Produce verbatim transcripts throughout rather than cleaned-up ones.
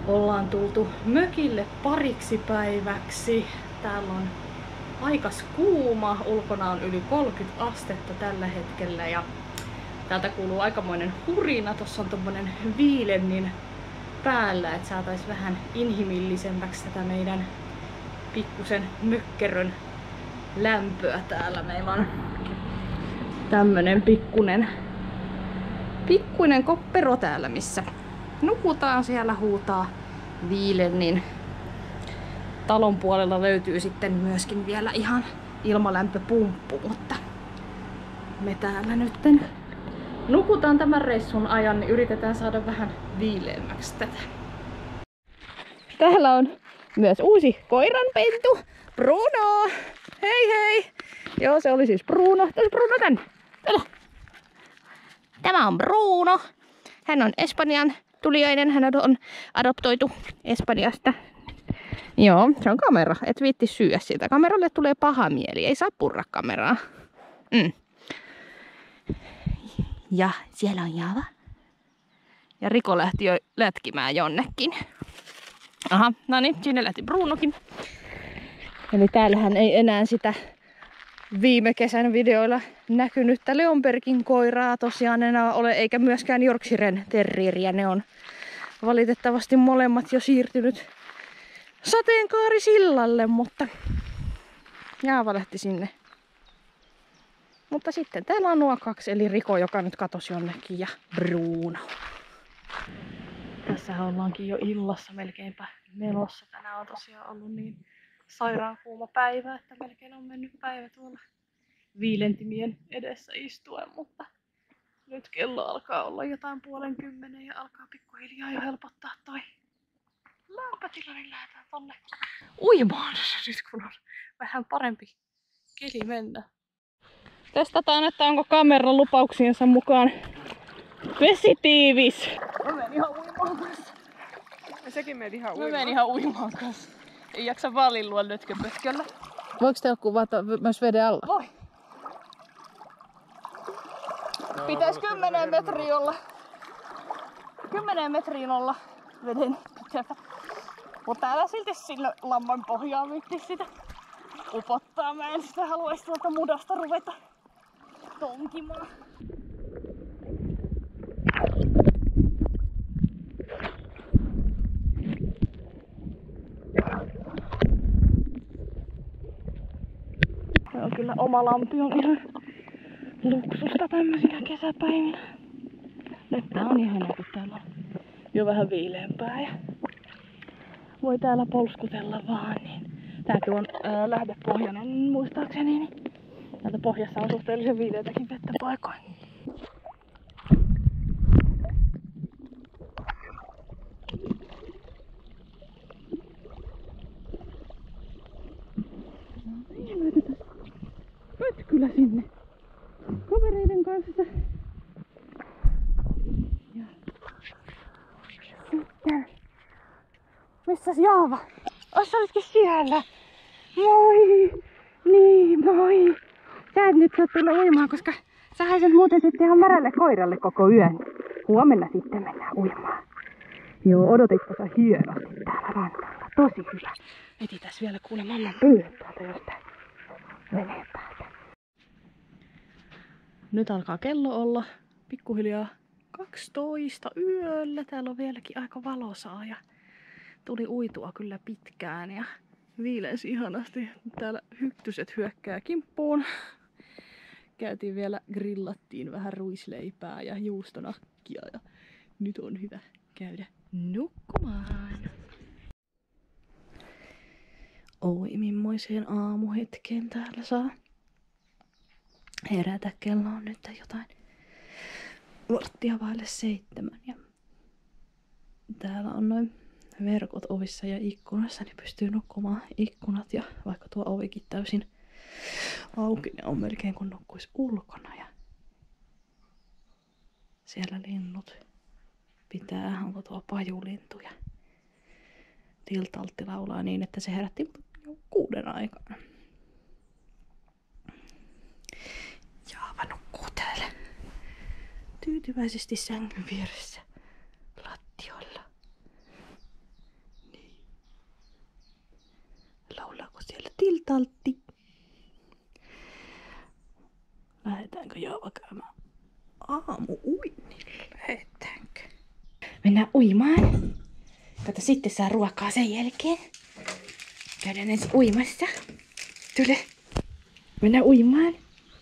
Ollaan tultu mökille pariksi päiväksi. Täällä on aikas kuuma, ulkona on yli kolmekymmentä astetta tällä hetkellä ja täältä kuuluu aikamoinen hurina. Tossa on tommonen viilennin päällä, että saatais vähän inhimillisemmäksi tätä meidän pikkusen mökkerön lämpöä täällä. Meillä on tämmönen pikkunen, pikkuinen koppero täällä, missä nukutaan. Siellä huutaa viilennin. Talon puolella löytyy sitten myöskin vielä ihan ilmalämpöpumppu, mutta me täällä nytten nukutaan tämän reissun ajan, niin yritetään saada vähän viileämmäksi tätä. Täällä on myös uusi koiranpentu, Bruno! Hei hei! Joo, se oli siis Bruno. Tässä Bruno tänne. Täällä. Tämä on Bruno. Hän on Espanjan tuliainen. Hän on adoptoitu Espanjasta. Joo, se on kamera. Et viitti syödä siitä. Kameralle tulee paha mieli. Ei saa purra kameraa. Mm. Ja siellä on Java. Ja Riko lähti jo lätkimään jonnekin. Aha, no niin, sinne lähti Brunokin. Eli täällähän ei enää sitä viime kesän videoilla näkynyttä Leonbergin koiraa tosiaan enää ole, eikä myöskään Yorkshiren terrieriä. Ne on valitettavasti molemmat jo siirtynyt sateenkaarisillalle, mutta Jaava lähti sinne. Mutta sitten täällä on nuo kaksi, eli Riko, joka nyt katosi jonnekin, ja Bruno. Tässä ollaankin jo illassa melkeinpä menossa. Tänään on tosiaan ollut niin sairaan kuuma päivä, että melkein on mennyt päivä tuolla viilentimien edessä istuen, mutta nyt kello alkaa olla jotain puolen kymmenen ja alkaa pikkuhiljaa jo helpottaa toi lämpötila, niin lähdetään tonne uimaan nyt, kun on vähän parempi keli mennä. Testataan, että onko kameran lupauksiensa mukaan vesitiivis. Mä menen ihan uimaan kanssa. Ja sekin meni ihan uimaan. Mä menen ihan uimaan kanssa. Ei jaksa valillua lötköpötköllä. Voiko teillä kuvata myös veden alla? Voi. No, pitäis kymmenen metriä olla. Kymmenen metriin olla veden pitävä. Mut täällä silti sillä lamman pohjaa viitti sitä upottaa. Mä en sitä haluaisi tuolta mudasta ruveta tonkimaan. Kyllä oma lampi on ihan luksusta tämmöisinä kesäpäivinä. Nyt tää on ihanaa, kun täällä on jo vähän viileämpää ja voi täällä polskutella vaan. Niin. Tääkin on ää, lähdepohjainen muistaakseni, niin täältä pohjassa on suhteellisen viileätäkin vettä paikoin. Nyt kyllä sinne kavereiden kanssa. Ja sitten. Missäs Jaava? Ois sä olitkin siellä? Moi! Niin, moi! Sä et nyt saa tulla uimaan, koska sä haiset muuten sitten ihan märälle koiralle koko yön. Huomenna sitten mennään uimaan. Joo, odotitko sä hienosti täällä rannalla? Tosi hyvä. Etitäs vielä kuule mamman pöydät täältä jostain veneen päältä. Nyt alkaa kello olla pikkuhiljaa kaksitoista yöllä. Täällä on vieläkin aika valosaa ja tuli uitua kyllä pitkään ja viilensi ihanasti. Täällä hyttyset hyökkää kimppuun. Käytiin vielä, grillattiin vähän ruisleipää ja juustonakkia ja nyt on hyvä käydä nukkumaan. Oi, mimmoiseen aamuhetkeen täällä saa herätä. Kello on nyt jotain varttia vaille seitsemän. Ja täällä on noin verkot ovissa ja ikkunassa, niin pystyy nukkumaan ikkunat. Ja vaikka tuo ovikin täysin auki, niin on melkein kun nukkuisi ulkona. Ja siellä linnut pitää, onko tuo pajulintu ja Tiltaltti laulaa niin, että se herätti kuuden aikana. Jaava nukkuu täällä tyytyväisesti sängyn vieressä lattiolla. taltti. Lähdetäänkö Jaava käymään aamu uinnille? Lähdetäänkö? Mennään uimaan. Kato, sitten saa ruokaa sen jälkeen. Käydään ensin uimassa. Tule. Mennään uimaan.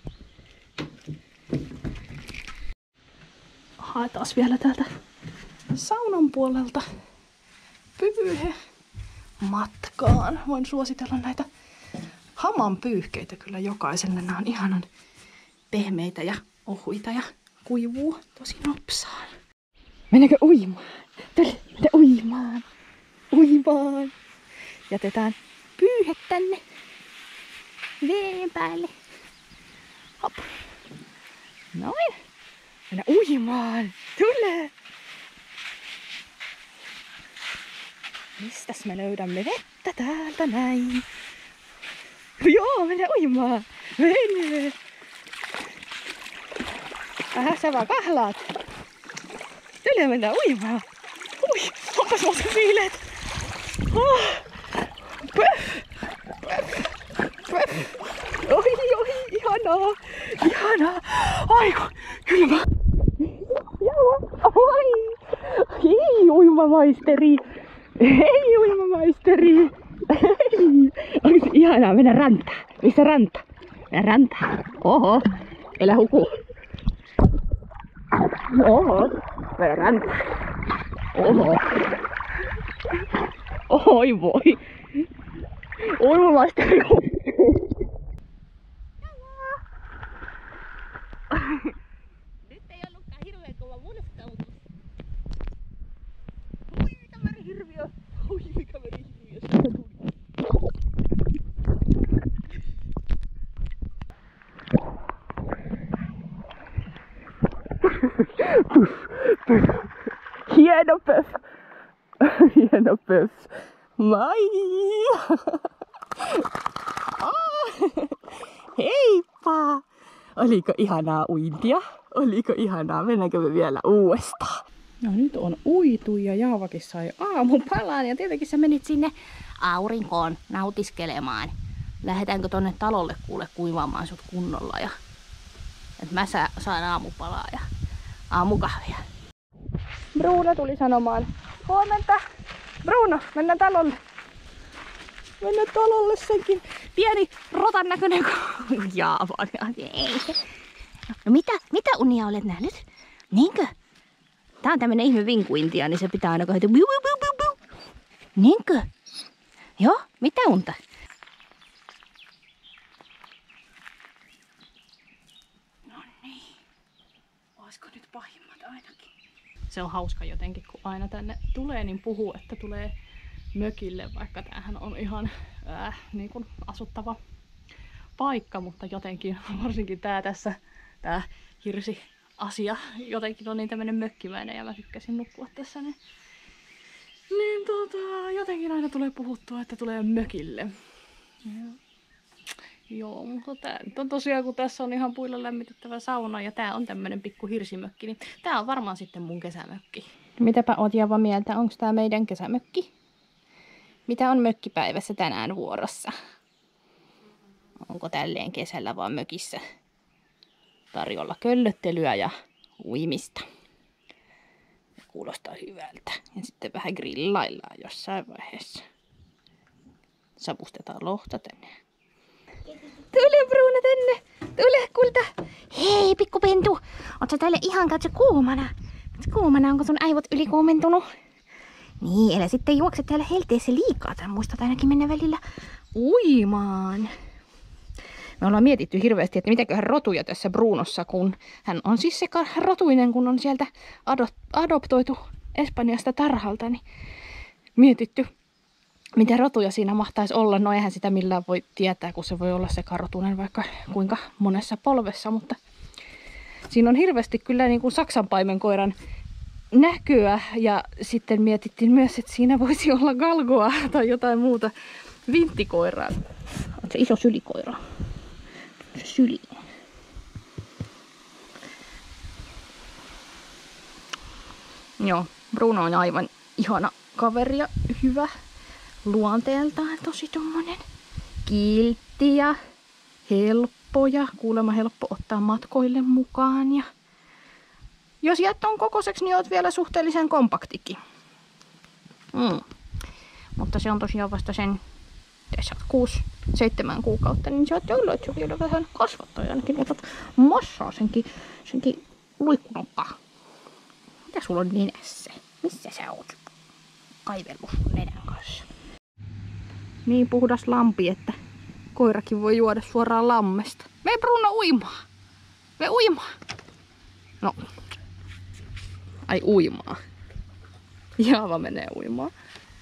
Haetaan vielä täältä saunan puolelta pyyhe matkaan. Voin suositella näitä haman pyyhkeitä kyllä jokaiselle. Nämä on ihanan pehmeitä ja ohuita ja kuivuu tosi nopsaan. Mennäänkö uimaan? Tule, mennä uimaan. Uimaan. Jätetään pyyhe tänne veen päälle. Hop. Noin. Mennä uimaan. Tule. Mistäs me löydämme vettä täältä näin? Joo, mennä uimaan. Mene. Ähä, sä vaan kahlaat. Tule, mennä uimaan. Ui, onpas muuten viileet. Oh. Pöf. Pöf. Pöf. Oi, oi, ihanaa. Ihanaa. Aiku, kylmä. Joo, oi. Hei, uimamaisteri. Hei, uimamaisteri. Hei. Onko se ihanaa mennä rantaan? Missä ranta? Mennä rantaan. Oho, elä huku. Oho, mennä rantaan. Oho. Oi voi. Uimamaisteri. Nyt ei ollutkaan hirveän kova mulskautus. Ui, mikä merihirviö! Ui, mikä merihirviö! Hieno pöf! Hieno pöf! Mai! Heippa! Oliko ihanaa uintia? Oliko ihanaa? Mennäänkö me vielä uudestaan? No nyt on uitu ja Jaavakin sai aamupalan ja tietenkin sä menit sinne Aurinkoon nautiskelemaan. Lähdetäänkö tonne talolle kuule kuivaamaan sut kunnolla ja et mä saan aamupalaa ja aamukahvia. Bruno tuli sanomaan huomenta. Bruno, mennään talolle. Mennään talolle senkin pieni rotan näköinen kuin Jaava. No mitä, mitä unia olet nähnyt? Niinkö? Tää on tämmönen ihme vinkuintia, niin se pitää aina kohdata. Niinkö? Joo, mitä unta? No niin. Olisiko nyt pahimmat ainakin? Se on hauska jotenkin, kun aina tänne tulee, niin puhuu, että tulee mökille, vaikka tämähän on ihan äh, niin kuin asuttava paikka, mutta jotenkin, varsinkin tää tässä, tää hirsi-asia, jotenkin on niin tämmönen mökkimäinen ja mä tykkäsin nukkua tässä, niin, niin tota, jotenkin aina tulee puhuttua, että tulee mökille. Ja, joo, mutta tää nyt on tosiaan, kun tässä on ihan puilla lämmitettävä sauna ja tää on tämmönen pikku hirsimökki, niin tää on varmaan sitten mun kesämökki. Mitäpä oot Jaava mieltä, onks tää meidän kesämökki? Mitä on mökkipäivässä tänään vuorossa? Onko tälleen kesällä vaan mökissä tarjolla köllöttelyä ja uimista? Kuulostaa hyvältä. Ja sitten vähän grillaillaan jossain vaiheessa. Savustetaan lohta tänne. Tule Bruno tänne! Tule kulta! Hei pikkupentu! Oot sä täällä ihan katso kuumana? Kuumana, onko sun aivot ylikuumentunut? Niin, älä sitten juokse täällä helteessä liikaa. Tää muistat ainakin mennä välillä uimaan. Me ollaan mietitty hirveästi, että mitäköhän rotuja tässä Brunossa, kun hän on siis seka rotuinen, kun on sieltä adop adoptoitu Espanjasta tarhalta, niin mietitty, mitä rotuja siinä mahtaisi olla. No eihän sitä millään voi tietää, kun se voi olla sekarotuinen vaikka kuinka monessa polvessa, mutta siinä on hirveästi kyllä niin kuin saksanpaimenkoiran näköä ja sitten mietittiin myös, että siinä voisi olla galgoa tai jotain muuta vinttikoiraa. On se iso sylikoira. Se syli. Joo, Bruno on aivan ihana kaveri ja hyvä luonteeltaan, tosi tommonen kilttiä, helppoja, kuulemma helppo ottaa matkoille mukaan. Ja jos jäät ton kokoiseksi, niin oot vielä suhteellisen kompaktikin. Mm. Mutta se on tosiaan vasta sen, tässä on kuusi, seitsemän kuukautta, niin sä oot ollut, että vielä vähän kasvattaa ja ainakin otat massaa senkin, senkin luikkunokkaa. Mitä sulla on nenässä? Missä sä oot kaivellut sun nenän kanssa? Niin puhdas lampi, että koirakin voi juoda suoraan lammesta. Mene Bruno uimaan! Mene uimaan! No. Ai uimaa. Jaava menee uimaan.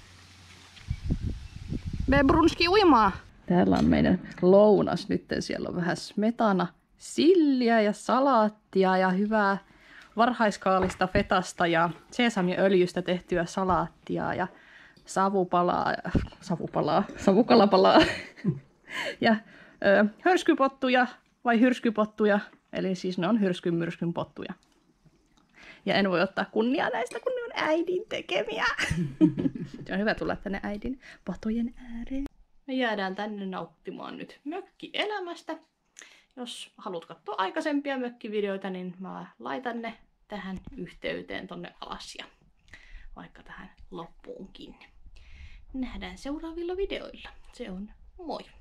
Mene Brunski uimaan! Täällä on meidän lounas nyt. Siellä on vähän smetana, silliä ja salaattia ja hyvää varhaiskaalista fetasta ja seesamiöljystä tehtyä salaattia ja savupalaa, savupalaa, savukalapalaa ja ö, hörskypottuja vai hyrskypottuja, eli siis ne on hyrskyn myrskyn pottuja. Ja en voi ottaa kunniaa näistä, kun ne on äidin tekemiä. Se on hyvä tulla tänne äidin potujen ääreen. Me jäädään tänne nauttimaan nyt mökkielämästä. Jos haluat katsoa aikaisempia mökkivideoita, niin mä laitan ne tähän yhteyteen tonne alas ja vaikka tähän loppuunkin. Nähdään seuraavilla videoilla. Se on moi!